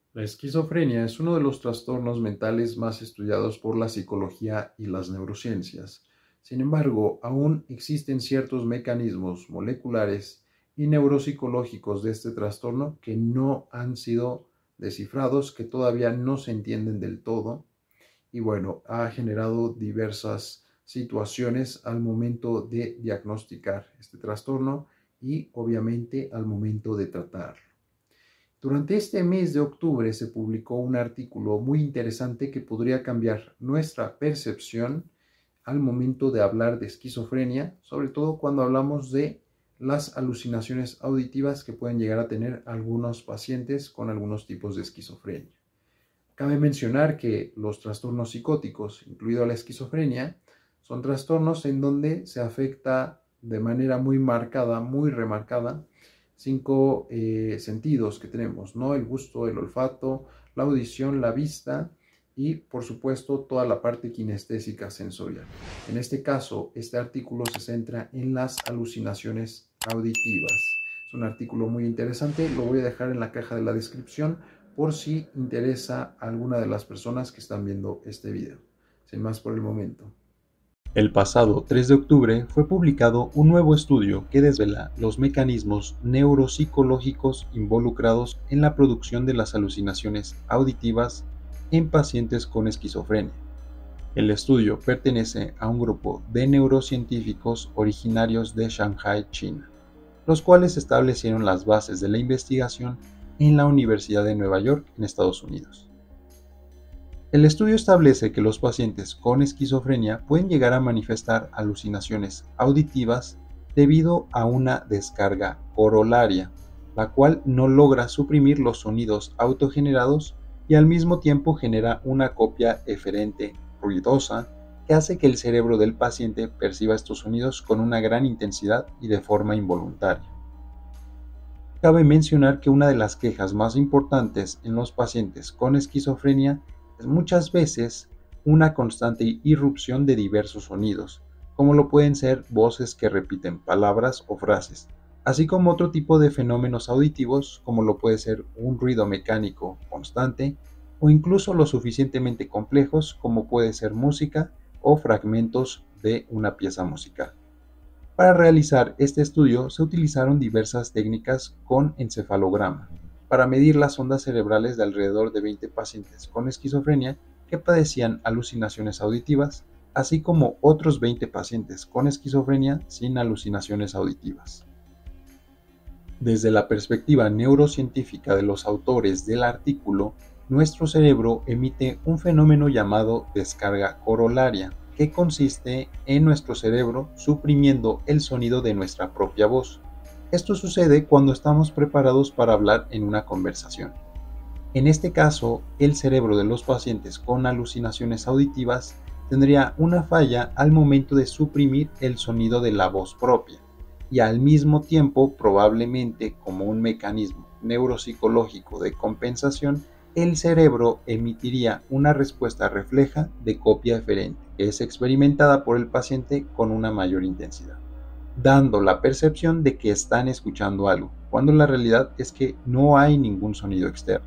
La esquizofrenia es uno de los trastornos mentales más estudiados por la psicología y las neurociencias. Sin embargo, aún existen ciertos mecanismos moleculares y neuropsicológicos de este trastorno que no han sido descifrados, que todavía no se entienden del todo y bueno, ha generado diversas situaciones al momento de diagnosticar este trastorno y obviamente al momento de tratarlo. Durante este mes de octubre se publicó un artículo muy interesante que podría cambiar nuestra percepción al momento de hablar de esquizofrenia, sobre todo cuando hablamos de las alucinaciones auditivas que pueden llegar a tener algunos pacientes con algunos tipos de esquizofrenia. Cabe mencionar que los trastornos psicóticos, incluido la esquizofrenia, son trastornos en donde se afecta de manera muy marcada, muy remarcada, cinco sentidos que tenemos, ¿no? El gusto, el olfato, la audición, la vista y, por supuesto, toda la parte kinestésica sensorial. En este caso, este artículo se centra en las alucinaciones auditivas. Es un artículo muy interesante, lo voy a dejar en la caja de la descripción por si interesa a alguna de las personas que están viendo este video. Sin más por el momento. El pasado 3 de octubre fue publicado un nuevo estudio que desvela los mecanismos neuropsicológicos involucrados en la producción de las alucinaciones auditivas en pacientes con esquizofrenia. El estudio pertenece a un grupo de neurocientíficos originarios de Shanghai, China, los cuales establecieron las bases de la investigación en la Universidad de Nueva York, en Estados Unidos. El estudio establece que los pacientes con esquizofrenia pueden llegar a manifestar alucinaciones auditivas debido a una descarga corolaria, la cual no logra suprimir los sonidos autogenerados y al mismo tiempo genera una copia eferente ruidosa que hace que el cerebro del paciente perciba estos sonidos con una gran intensidad y de forma involuntaria. Cabe mencionar que una de las quejas más importantes en los pacientes con esquizofrenia es muchas veces una constante irrupción de diversos sonidos, como lo pueden ser voces que repiten palabras o frases, así como otro tipo de fenómenos auditivos como lo puede ser un ruido mecánico constante o incluso lo suficientemente complejos como puede ser música o fragmentos de una pieza musical. Para realizar este estudio se utilizaron diversas técnicas con encefalograma para medir las ondas cerebrales de alrededor de 20 pacientes con esquizofrenia que padecían alucinaciones auditivas, así como otros 20 pacientes con esquizofrenia sin alucinaciones auditivas. Desde la perspectiva neurocientífica de los autores del artículo, nuestro cerebro emite un fenómeno llamado descarga corolaria, que consiste en nuestro cerebro suprimiendo el sonido de nuestra propia voz. Esto sucede cuando estamos preparados para hablar en una conversación. En este caso, el cerebro de los pacientes con alucinaciones auditivas tendría una falla al momento de suprimir el sonido de la voz propia y al mismo tiempo, probablemente como un mecanismo neuropsicológico de compensación, el cerebro emitiría una respuesta refleja de copia eferente, que es experimentada por el paciente con una mayor intensidad, dando la percepción de que están escuchando algo, cuando la realidad es que no hay ningún sonido externo.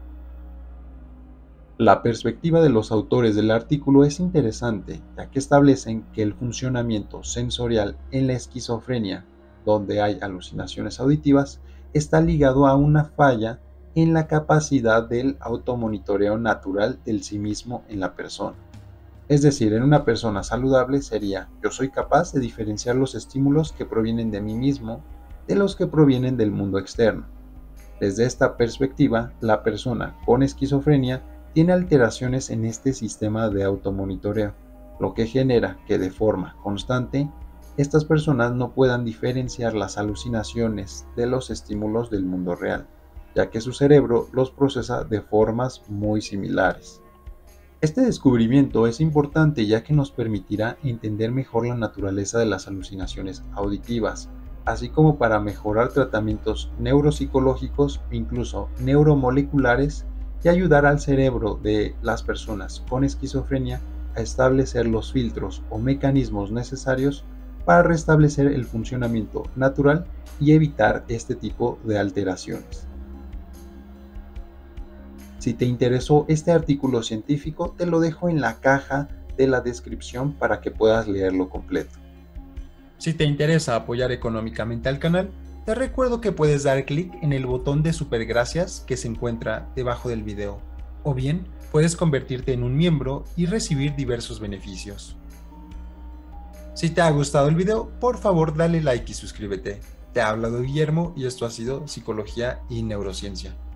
La perspectiva de los autores del artículo es interesante, ya que establecen que el funcionamiento sensorial en la esquizofrenia, donde hay alucinaciones auditivas, está ligado a una falla en la capacidad del automonitoreo natural del sí mismo en la persona. Es decir, en una persona saludable sería: yo soy capaz de diferenciar los estímulos que provienen de mí mismo de los que provienen del mundo externo. Desde esta perspectiva, la persona con esquizofrenia tiene alteraciones en este sistema de automonitoreo, lo que genera que de forma constante estas personas no puedan diferenciar las alucinaciones de los estímulos del mundo real, ya que su cerebro los procesa de formas muy similares. Este descubrimiento es importante ya que nos permitirá entender mejor la naturaleza de las alucinaciones auditivas, así como para mejorar tratamientos neuropsicológicos e incluso neuromoleculares y ayudar al cerebro de las personas con esquizofrenia a establecer los filtros o mecanismos necesarios para restablecer el funcionamiento natural y evitar este tipo de alteraciones. Si te interesó este artículo científico, te lo dejo en la caja de la descripción para que puedas leerlo completo. Si te interesa apoyar económicamente al canal, te recuerdo que puedes dar clic en el botón de super gracias que se encuentra debajo del video, o bien puedes convertirte en un miembro y recibir diversos beneficios. Si te ha gustado el video, por favor dale like y suscríbete. Te ha hablado Guillermo y esto ha sido Psicología y Neurociencia.